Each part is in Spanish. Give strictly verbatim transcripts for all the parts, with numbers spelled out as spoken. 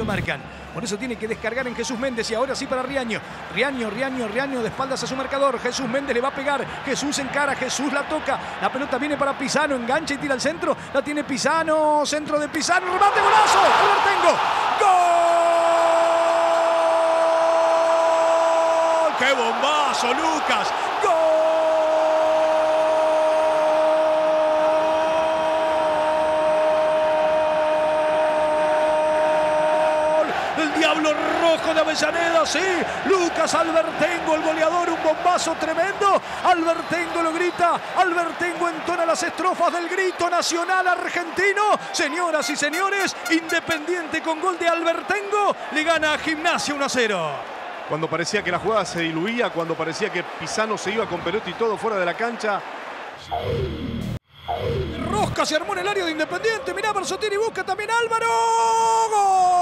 marcan. Por eso tiene que descargar en Jesús Méndez y ahora sí para Riaño. Riaño, Riaño, Riaño de espaldas a su marcador. Jesús Méndez le va a pegar. Jesús encara, Jesús la toca. La pelota viene para Pisano, engancha y tira al centro. La tiene Pisano, centro de Pisano, remate, golazo. Albertengo. ¡Gol! ¡Qué bombazo, Lucas! ¡Gol! Diablo Rojo de Avellaneda, sí, Lucas Albertengo, el goleador, un bombazo tremendo. Albertengo lo grita, Albertengo entona las estrofas del grito nacional argentino. Señoras y señores, Independiente con gol de Albertengo le gana a Gimnasia uno a cero. Cuando parecía que la jugada se diluía, cuando parecía que Pisano se iba con pelota y todo fuera de la cancha. Rosca se armó en el área de Independiente, mirá Berzottini, busca también Álvaro. ¡Gol!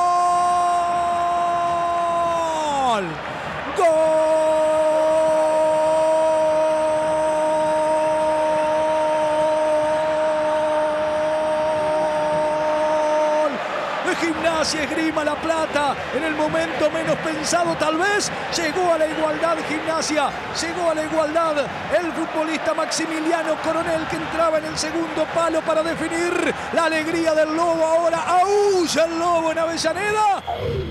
Gimnasia Esgrima La Plata, en el momento menos pensado tal vez, llegó a la igualdad Gimnasia, llegó a la igualdad el futbolista Maximiliano Coronel, que entraba en el segundo palo para definir. La alegría del Lobo, ahora aúlla el Lobo en Avellaneda.